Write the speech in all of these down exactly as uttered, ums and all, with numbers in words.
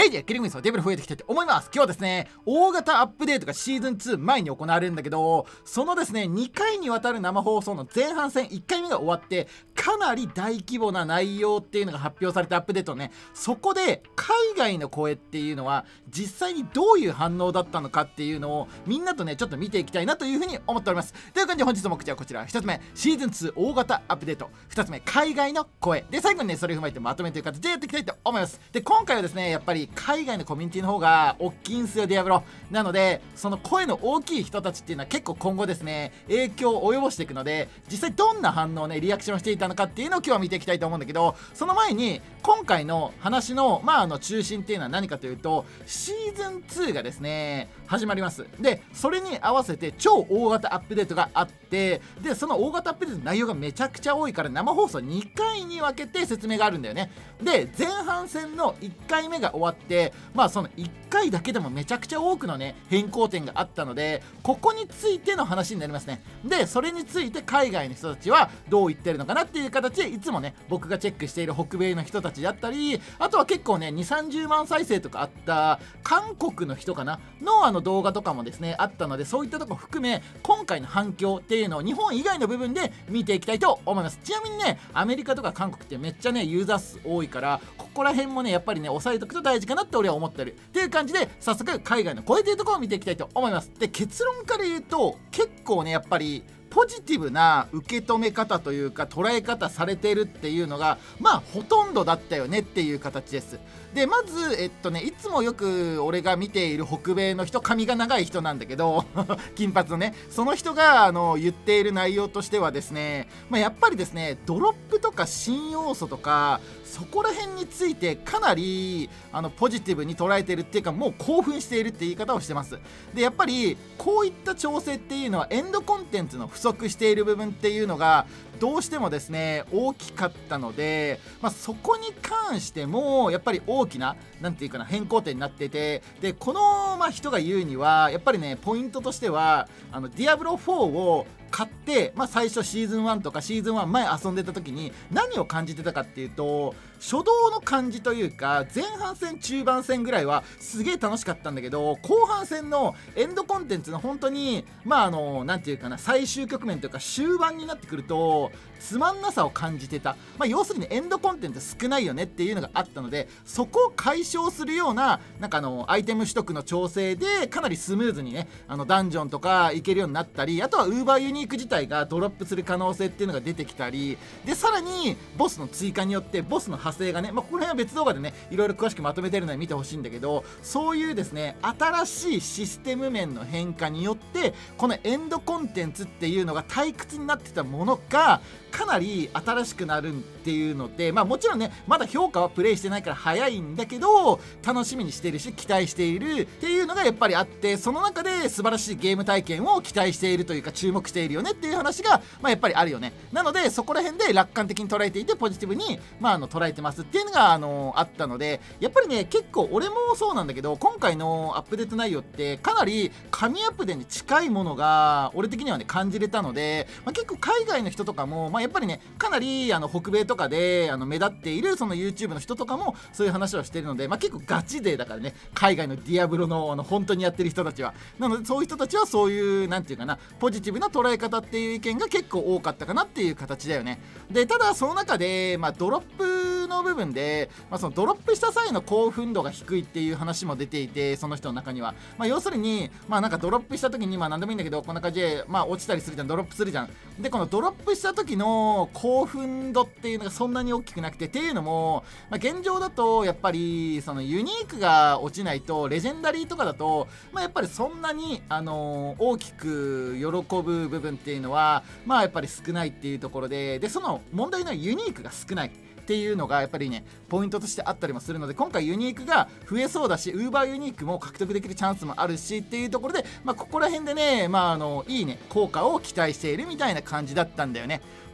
はい、じゃあ、キリングインのデブル増えていきたいと思います。今日はですね、大型アップデートがシーズンツー前に行われるんだけど、そのですね、にかいにわたる生放送の前半戦いっかいめが終わって、かなり大規模な内容っていうのが発表されたアップデートね、そこで海外の声っていうのは実際にどういう反応だったのかっていうのをみんなとね、ちょっと見ていきたいなというふうに思っております。という感じで本日の目的はこちら。ひとつめ、シーズンツー大型アップデート。ふたつめ、海外の声。で、最後にね、それを踏まえてまとめという形でやっていきたいと思います。で、今回はですね、やっぱり海外のコミュニティの方が大きいんすよ、ディアブロ。なので、その声の大きい人たちっていうのは結構今後ですね、影響を及ぼしていくので、実際どんな反応ね、リアクションしていたのかっていうのを今日は見ていきたいと思うんだけど、その前に、今回の話の、まあ、あの、中心っていうのは何かというと、シーズンツーがですね、始まります。で、それに合わせて超大型アップデートがあって、で、その大型アップデートの内容がめちゃくちゃ多いから、生放送にかいに分けて説明があるんだよね。で、前半戦のいっかいめが終わって、まあそのいっかいだけでもめちゃくちゃ多くのね、変更点があったので、ここについての話になりますね。で、それについて海外の人たちはどう言ってるのかなっていう形で、いつもね、僕がチェックしている北米の人たちだったり、あとは結構ね、にじゅう、さんじゅうまん再生とかあった韓国の人かなのあの動画とかもですね、あったので、そういったとこ含め、今回の反響っていうのを日本以外の部分で見ていきたいと思います。ちなみにね、アメリカとか韓国ってめっちゃね、ユーザー数多いから、ここら辺もね、やっぱりね、押さえておくと大事かなって俺は思ってるっていう感じで、早速海外の声というところを見ていきたいと思います。で、結論から言うと、結構ね、やっぱりポジティブな受け止め方というか捉え方されてるっていうのがまあほとんどだったよねっていう形です。で、まずえっとねいつもよく俺が見ている北米の人、髪が長い人なんだけど金髪のね、その人があの言っている内容としてはですね、まあ、やっぱりですね、ドロップとか新要素とかそこら辺についてかなりあのポジティブに捉えているっていうか、もう興奮しているって言い方をしてます。で、やっぱりこういった調整っていうのはエンドコンテンツの不足している部分っていうのがどうしてもですね大きかったので、まあ、そこに関してもやっぱり大きななんていうかな変更点になってて、でこの、まあ、人が言うにはやっぱりねポイントとしてはあのディアブロフォーを買って、まあ、最初シーズンワンとかシーズンワン前遊んでた時に何を感じてたかっていうと、初動の感じというか前半戦中盤戦ぐらいはすげえ楽しかったんだけど、後半戦のエンドコンテンツの本当にまああのなんていうかな最終局面というか終盤になってくるとつまんなさを感じてた、まあ、要するにエンドコンテンツ少ないよねっていうのがあったので、そこを解消するようななんかあのアイテム取得の調整でかなりスムーズにねあのダンジョンとか行けるようになったり、あとはウーバーユニーク自体がドロップする可能性っていうのが出てきたりで、さらにボスの追加によってボスの派生がね、まあ、ここら辺は別動画でねいろいろ詳しくまとめてるので見てほしいんだけど、そういうですね新しいシステム面の変化によってこのエンドコンテンツっていうのが退屈になってたものがかなり新しくなるっていうので、まあもちろんねまだ評価はプレイしてないから早いんだけど楽しみにしているし期待しているっていうのがやっぱりあって、その中で素晴らしいゲーム体験を期待しているというか注目しているよねっていう話がまあやっぱりあるよね。なのでそこら辺で楽観的に捉えていてポジティブにまああの捉えてますっていうのがあのあったので、やっぱりね結構俺もそうなんだけど今回のアップデート内容ってかなり神アップデに近いものが俺的にはね感じれたので、まあ、結構海外の人とかも、まあ、やっぱりねかなりあの北米とかであの目立っているその YouTube の人とかもそういう話をしているので、まあ、結構ガチ勢だからね海外のディアブロのあの本当にやってる人たちは。なのでそういう人たちはそういうなんていうかなポジティブな捉え方っていう意見が結構多かったかなっていう形だよね。でただその中で、まあ、ドロップの部分で、まあ、そのドロップした際の興奮度が低いっていう話も出ていて、その人の中には、まあ、要するにまあなんかドロップした時にまあ何でもいいんだけどこんな感じでまあ落ちたりするじゃん、ドロップするじゃん。でこのドロップした時の興奮度っていうのがそんなに大きくなくて、っていうのも、まあ、現状だとやっぱりそのユニークが落ちないとレジェンダリーとかだと、まあ、やっぱりそんなに、あのー、大きく喜ぶ部分っていうのはまあやっぱり少ないっていうところで、でその問題のユニークが少ないっていうのがやっぱりねポイントとしてあったりもするので、今回ユニークが増えそうだし Uber ユニークも獲得できるチャンスもあるしっていうところで、まあ、ここら辺でね、まあ、あのいいね効果を期待しているみたいな感じだったんだよね。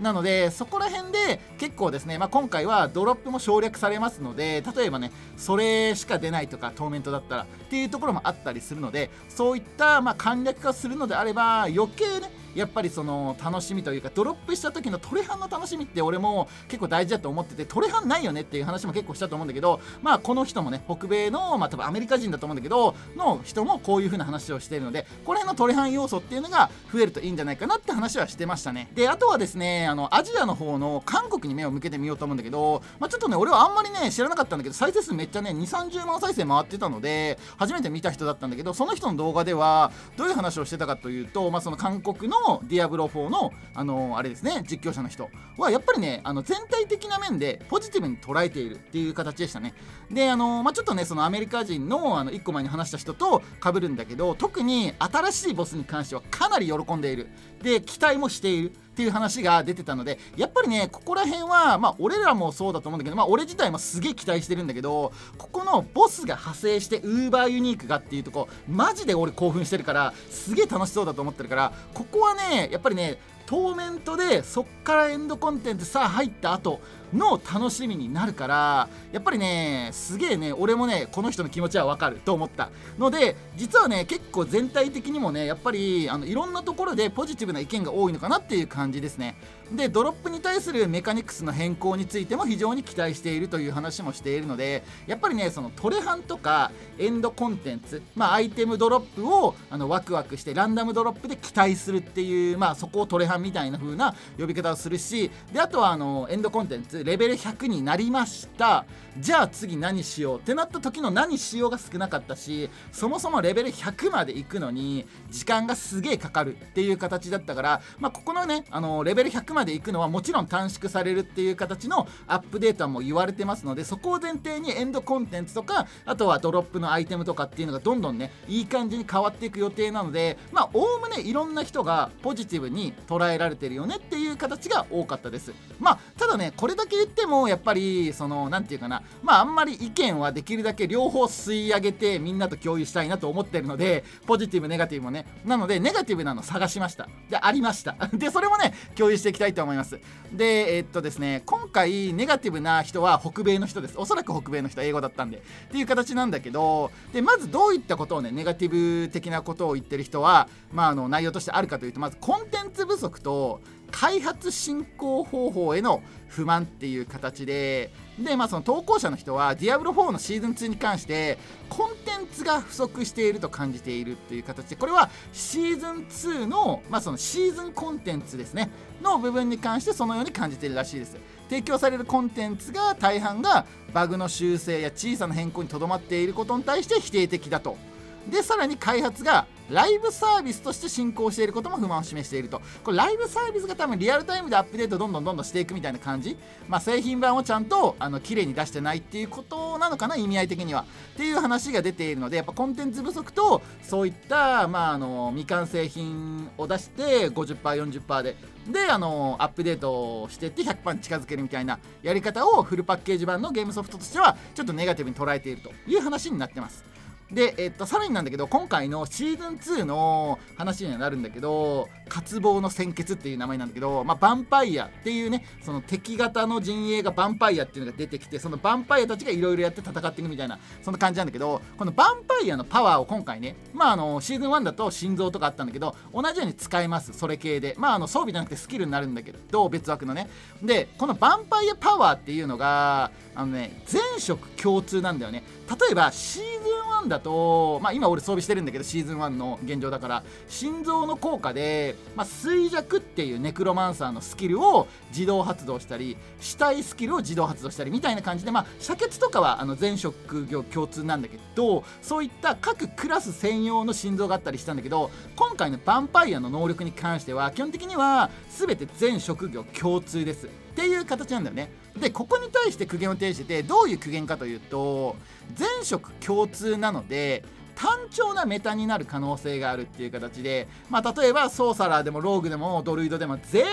なのでそこら辺で結構ですね、まあ、今回はドロップも省略されますので、例えばねそれしか出ないとかトーメントだったらっていうところもあったりするので、そういったまあ簡略化するのであれば余計ねやっぱりその楽しみというか、ドロップした時のトレハンの楽しみって俺も結構大事だと思ってて、トレハンないよねっていう話も結構したと思うんだけど、まあこの人もね北米のまあ多分アメリカ人だと思うんだけどの人もこういう風な話をしているので、この辺のトレハン要素っていうのが増えるといいんじゃないかなって話はしてましたね。であとはですね、あのアジアの方の韓国に目を向けてみようと思うんだけど、まあ、ちょっとね俺はあんまりね知らなかったんだけど、再生数めっちゃねにじゅう、さんじゅうまん再生回ってたので初めて見た人だったんだけど、その人の動画ではどういう話をしてたかというと、まあ、その韓国のディアブロフォーのあのー、あれですね実況者の人はやっぱりねあの全体的な面でポジティブに捉えているっていう形でしたね。であのー、まあ、ちょっとねそのアメリカ人のあのいっこまえに話した人と被るんだけど、特に新しいボスに関してはかなり喜んでいる、で期待もしているっていう話が出てたので、やっぱりねここら辺はまあ俺らもそうだと思うんだけど、まあ俺自体もすげえ期待してるんだけど、ここのボスが派生してウーバーユニークがっていうとこマジで俺興奮してるから、すげえ楽しそうだと思ってるから、ここはねやっぱりねトーメントでそっからエンドコンテンツさあ入った後の楽しみになるから、やっぱりねすげえね俺もねこの人の気持ちはわかると思ったので、実はね結構全体的にもねやっぱりあのいろんなところでポジティブな意見が多いのかなっていう感じですね。でドロップに対するメカニクスの変更についても非常に期待しているという話もしているので、やっぱりねそのトレハンとかエンドコンテンツ、まあ、アイテムドロップをあのワクワクしてランダムドロップで期待するっていう、まあ、そこをトレハンみたいな風な呼び方をするし、であとはあのエンドコンテンツレベルひゃくになりました、じゃあ次何しようってなった時の何しようが少なかったし、そもそもレベルひゃくまで行くのに時間がすげえかかるっていう形だったから、まあ、ここのねあのレベルひゃくまで行くのはもちろん短縮されるっていう形のアップデートはもう言われてますので、そこを前提にエンドコンテンツとかあとはドロップのアイテムとかっていうのがどんどんねいい感じに変わっていく予定なので、まあおおむねいろんな人がポジティブに捉えられてるよねっていう形が多かったです。まあただねこれだけ言ってもやっぱりそのなんていうかな、まああんまり意見はできるだけ両方吸い上げてみんなと共有したいなと思ってるので、ポジティブネガティブもね、なのでネガティブなの探しました。でありましたでそれもね共有していきたいと思います。でえー、っとですね今回ネガティブな人は北米の人です。おそらく北米の人、英語だったんでっていう形なんだけど、でまずどういったことをねネガティブ的なことを言ってる人は、まあ、あの内容としてあるかというと、まずコンテンツ不足と開発進行方法への不満っていう形で、で、まあ、その投稿者の人はディアブロフォーのシーズンツーに関してコンテンツが不足していると感じているっていう形で、これはシーズンツーの、まあ、そのシーズンコンテンツですねの部分に関してそのように感じているらしいです。提供されるコンテンツが大半がバグの修正や小さな変更にとどまっていることに対して否定的だと。でさらに開発がライブサービスとして進行していることも不満を示していると。これライブサービスが多分リアルタイムでアップデートどんどんどんどんしていくみたいな感じ、まあ、製品版をちゃんとあの綺麗に出してないっていうことなのかな、意味合い的にはっていう話が出ているので、やっぱコンテンツ不足とそういった、まあ、あの未完成品を出して ごじゅっパーセントよんじゅっパーセント でであのアップデートしていって ひゃくパーセント に近づけるみたいなやり方をフルパッケージ版のゲームソフトとしてはちょっとネガティブに捉えているという話になってます。で、えっと、さらになんだけど今回のシーズンツーの話にはなるんだけど、渇望の鮮血っていう名前なんだけど、まあ、ヴァンパイアっていうねその敵型の陣営がヴァンパイアっていうのが出てきて、そのヴァンパイアたちがいろいろやって戦っていくみたいなそんな感じなんだけど、このヴァンパイアのパワーを今回ね、まあ、あのシーズンワンだと心臓とかあったんだけど同じように使えます。それ系で、まあ、あの装備じゃなくてスキルになるんだけど別枠のね。でこのヴァンパイアパワーっていうのがあのね全色共通なんだよね。例えばシーズンワンだと、まあ、今俺装備してるんだけどシーズンワンの現状だから心臓の効果で、まあ、衰弱っていうネクロマンサーのスキルを自動発動したり死体スキルを自動発動したりみたいな感じで、まあ、遮血とかはあの全職業共通なんだけど、そういった各クラス専用の心臓があったりしたんだけど、今回のヴァンパイアの能力に関しては基本的には全て全職業共通ですっていう形なんだよね。でここに対して苦言を呈してて、どういう苦言かというと全職共通なので単調なメタになる可能性があるっていう形で、まあ、例えばソーサラーでもローグでもドルイドでも全員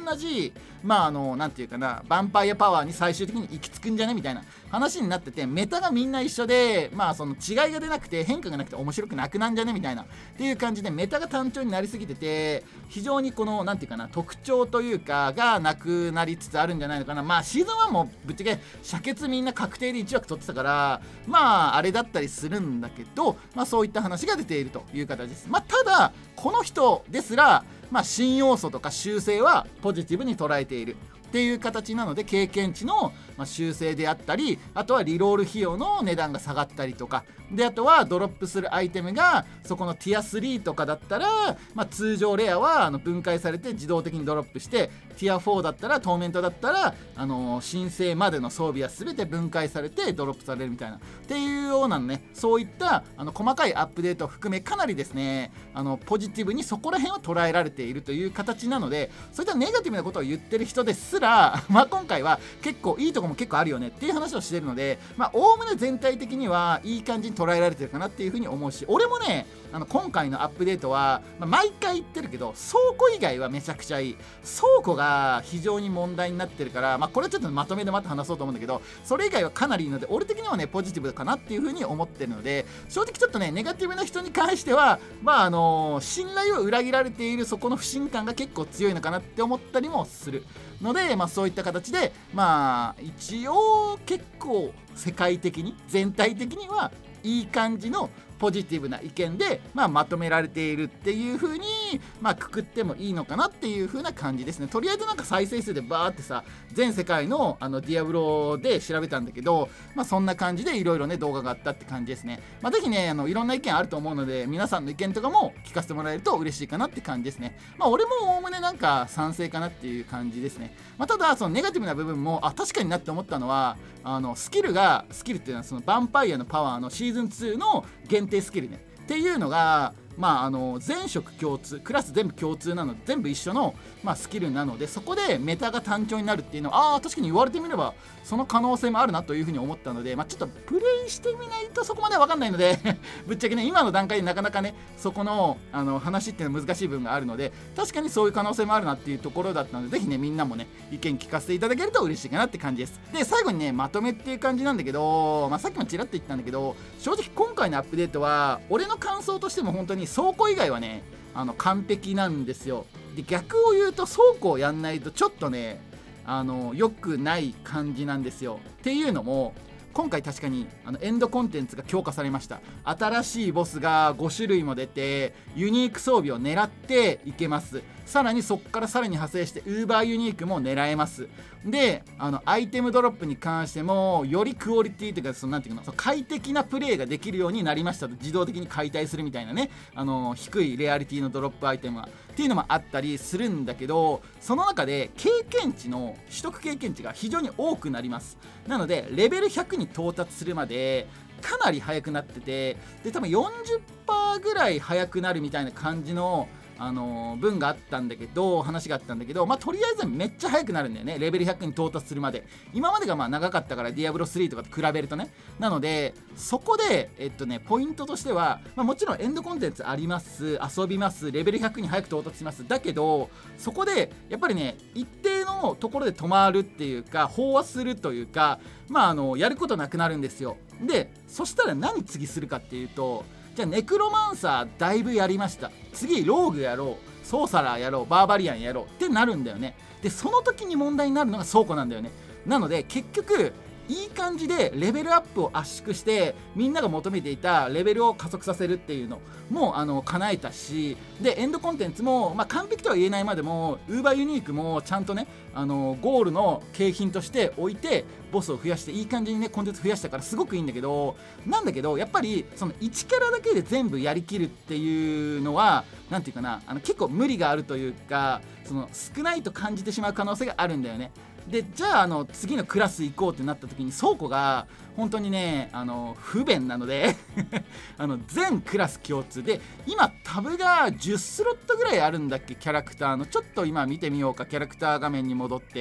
同じまああのなんていうかなヴァンパイアパワーに最終的に行き着くんじゃねみたいな話になってて、メタがみんな一緒でまあその違いが出なくて変化がなくて面白くなくなんじゃねみたいなっていう感じでメタが単調になりすぎてて、非常にこのなんていうかな特徴というかがなくなりつつあるんじゃないのかな。まあシーズンワンもぶっちゃけ遮血みんな確定でいちわく取ってたからまああれだったりするんだけど、まあそういった話が出ているという形です。まあただこの人ですらまあ新要素とか修正はポジティブに捉えているっていう形なので、経験値のまあ修正であったり、あとはリロール費用の値段が下がったりとかで、あとはドロップするアイテムがそこのティアスリーとかだったら、まあ、通常レアはあの分解されて自動的にドロップして、ティアフォーだったらトーメントだったら、あのー、申請までの装備は全て分解されてドロップされるみたいなっていうようなね、そういったあの細かいアップデートを含めかなりですねあのポジティブにそこら辺は捉えられているという形なので、そういったネガティブなことを言ってる人ですらまあ今回は結構いいとこも結構あるよねっていう話をしてるので、まあおおむね全体的にはいい感じに捉えられてるかなっていうふうに思うし、俺もねあの今回のアップデートは、まあ、毎回言ってるけど倉庫以外はめちゃくちゃいい。倉庫が非常に問題になってるから、まあ、これはちょっとまとめでまた話そうと思うんだけど、それ以外はかなりいいので俺的にはねポジティブかなっていうふうに思ってるので、正直ちょっとねネガティブな人に関してはまああのー、信頼を裏切られているそこの不信感が結構強いのかなって思ったりもするので、まあ、そういった形でまあ一応結構世界的に全体的にはいい感じのポジティブな意見で、まあ、まとめられているっていう風に、まあ、くくってもいいのかなっていう風な感じですね。とりあえずなんか再生数でバーってさ全世界のあのディアブロで調べたんだけど、まあ、そんな感じでいろいろね動画があったって感じですね。まあ、ぜひねあのいろんな意見あると思うので皆さんの意見とかも聞かせてもらえると嬉しいかなって感じですね。まあ俺もおおむねなんか賛成かなっていう感じですね。まあ、ただそのネガティブな部分もあ確かになって思ったのは、あのスキルがスキルっていうのはそのヴァンパイアのパワーのシーズンツーの限定スキルねっていうのがまあ、あの全色共通クラス全部共通なの全部一緒の、まあ、スキルなので、そこでメタが単調になるっていうのはあ確かに言われてみればその可能性もあるなというふうに思ったので、まあ、ちょっとプレイしてみないとそこまでは分かんないのでぶっちゃけね今の段階でなかなかねそこの、あの話っていうのは難しい部分があるので、確かにそういう可能性もあるなっていうところだったので、ぜひねみんなもね意見聞かせていただけると嬉しいかなって感じです。で最後にねまとめっていう感じなんだけど、まあ、さっきもちらっと言ったんだけど、正直今回のアップデートは俺の感想としても本当に倉庫以外はねあの完璧なんですよ。で逆を言うと倉庫をやんないとちょっとねあの良くない感じなんですよ。っていうのも今回確かにあのエンドコンテンツが強化されました。新しいボスがごしゅるいも出てユニーク装備を狙っていけます。さらにそこからさらに派生してウーバーユニークも狙えます。であのアイテムドロップに関してもよりクオリティというかそのなんていうのその快適なプレイができるようになりましたと、自動的に解体するみたいなねあの低いレアリティのドロップアイテムはっていうのもあったりするんだけど、その中で経験値の取得経験値が非常に多くなります。なのでレベルひゃくに到達するまでかなり速くなってて、で多分 よんじゅっパーセント ぐらい速くなるみたいな感じのあのー、文があったんだけど話があったんだけど、まあとりあえずめっちゃ速くなるんだよねレベルひゃくに到達するまで。今までがまあ長かったからディアブロスリーとかと比べるとね。なのでそこでえっとねポイントとしては、まあ、もちろんエンドコンテンツあります、遊びます、レベルひゃくに早く到達します。だけどそこでやっぱりね一定のところで止まるっていうか飽和するというか、まああのやることなくなるんですよ。でそしたら何次するかっていうと、じゃあネクロマンサーだいぶやりました、次ローグやろう、ソーサラーやろう、バーバリアンやろうってなるんだよね。でその時に問題になるのが倉庫なんだよね。なので結局いい感じでレベルアップを圧縮してみんなが求めていたレベルを加速させるっていうのもあの叶えたし、でエンドコンテンツも、まあ、完璧とは言えないまでもウーバーユニークもちゃんとねあのゴールの景品として置いてボスを増やしていい感じにねコンテンツ増やしたからすごくいいんだけど、なんだけどやっぱりそのいちキャラだけで全部やりきるっていうのはなんていうかなあの結構無理があるというか、その少ないと感じてしまう可能性があるんだよね。でじゃあ、あの次のクラス行こうってなった時に倉庫が本当にねあの不便なのであの全クラス共通で今タブがじゅうスロットぐらいあるんだっけキャラクターの。ちょっと今見てみようか、キャラクター画面に戻って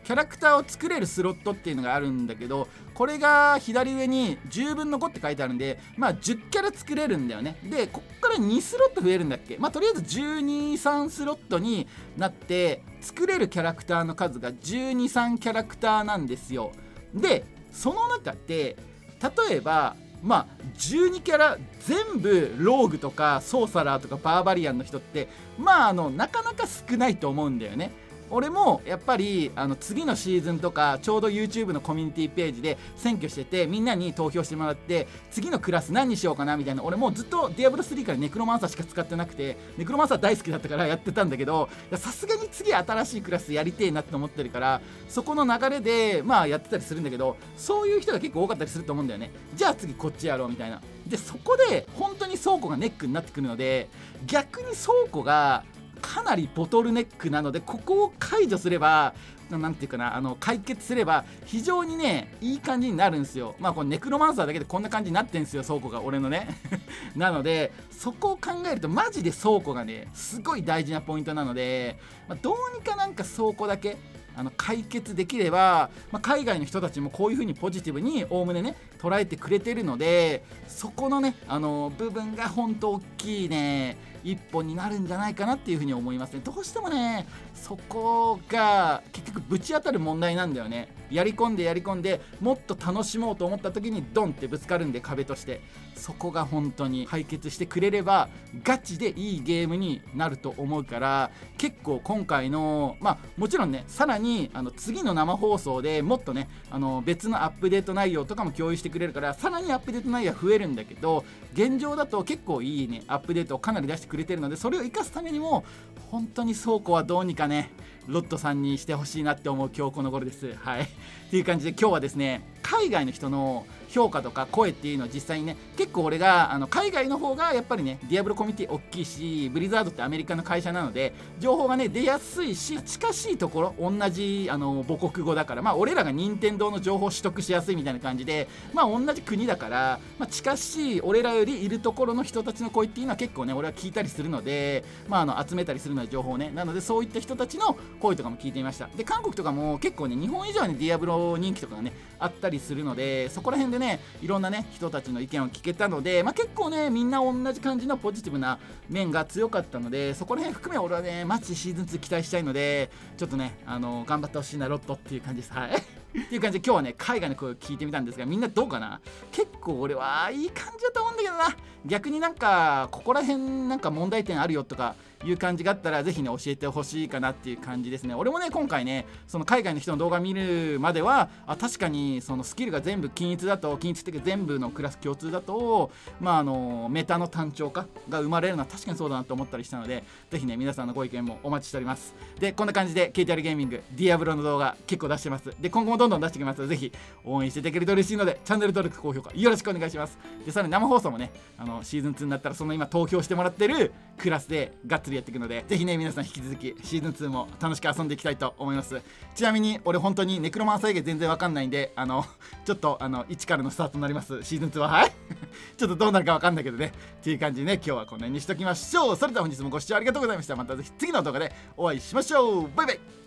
キャラクターを作れるスロットっていうのがあるんだけど、これが左上にじゅうぶんのごって書いてあるんで、まあじゅうキャラ作れるんだよね。でこっからにスロット増えるんだっけ。まあとりあえずじゅうに、さんスロットになって、作れるキャラクターの数がじゅうに、さんキャラクターなんですよ。でその中で例えばまあじゅうにキャラ全部ローグとかソーサラーとかバーバリアンの人ってまああのなかなか少ないと思うんだよね。俺もやっぱりあの次のシーズンとかちょうど YouTube のコミュニティページで選挙しててみんなに投票してもらって次のクラス何にしようかなみたいな。俺もうずっとディアブロスリーからネクロマンサーしか使ってなくて、ネクロマンサー大好きだったからやってたんだけど、さすがに次新しいクラスやりてえなって思ってるから、そこの流れでまあやってたりするんだけど、そういう人が結構多かったりすると思うんだよね。じゃあ次こっちやろうみたいな。でそこで本当に倉庫がネックになってくるので、逆に倉庫がかなりボトルネックなので、ここを解除すればなんていうかな、あの解決すれば非常にねいい感じになるんですよ。まあこのネクロマンサーだけでこんな感じになってんですよ、倉庫が俺のねなのでそこを考えるとマジで倉庫がねすごい大事なポイントなので、まあ、どうにかなんか倉庫だけあの解決できれば、まあ、海外の人たちもこういう風にポジティブにおおむねね捉えてくれてるので、そこのねあの部分が本当大きいね一本になるんじゃないかなっていう風に思いますね。どうしてもねそこが結局ぶち当たる問題なんだよね。やり込んでやり込んでもっと楽しもうと思った時にドンってぶつかるんで、壁として。そこが本当に解決してくれればガチでいいゲームになると思うから、結構今回のまあもちろんねさらにあの次の生放送でもっとねあの別のアップデート内容とかも共有してくれるから、さらにアップデート内容は増えるんだけど、現状だと結構いいねアップデートをかなり出してくれてるので、それを生かすためにも本当に倉庫はどうにかねロットさんにしてほしいなって思う今日この頃です。はいっていう感じで今日はですね、海外の人の評価とか声っていうのを実際にね、結構俺があの海外の方がやっぱりねディアブロコミュニティ大きいし、ブリザードってアメリカの会社なので情報がね出やすいし、近しいところ同じあの母国語だから、まあ俺らが任天堂の情報を取得しやすいみたいな感じで、まあ同じ国だから、まあ、近しい俺らよりいるところの人たちの声っていうのは結構ね俺は聞いたりするので、まああの集めたりするので情報をね、なのでそういった人たちの声とかも聞いてみました。で韓国とかも結構ね日本以上にディアブロ人気とかがねあったりするので、そこら辺でねいろんなね人たちの意見を聞けたので、まあ、結構ねみんな同じ感じのポジティブな面が強かったので、そこら辺含め俺はねマジでシーズンツー期待したいので、ちょっとねあの頑張ってほしいなロットっていう感じです。はいっていう感じで今日はね海外の声を聞いてみたんですが、みんなどうかな。結構俺はいい感じだと思うんだけどな。逆になんかここら辺なんか問題点あるよとかいう感じがあったらぜひね教えてほしいかなっていう感じですね。俺もね今回ねその海外の人の動画見るまではあ確かにそのスキルが全部均一だと、均一っていうか全部のクラス共通だとまああのメタの単調化が生まれるのは確かにそうだなと思ったりしたので、ぜひね皆さんのご意見もお待ちしております。でこんな感じで ケーティーアール ゲーミングディアブロの動画結構出してます。で今後もどんどん出していきますので、ぜひ応援していただけると嬉しいのでチャンネル登録高評価よろしくお願いします。でさらに生放送もねあのシーズンツーになったらその今投票してもらってるクラスでがっつりやっていくので、ぜひね皆さん引き続きシーズンツーも楽しく遊んでいきたいと思います。ちなみに俺本当にネクロマンサー以外全然わかんないんで、あのちょっとあのいちからのスタートになりますシーズンツーは。はいちょっとどうなるかわかんないけどねっていう感じでね今日はこの辺にしときましょう。それでは本日もご視聴ありがとうございました。またぜひ次の動画でお会いしましょう。バイバイ。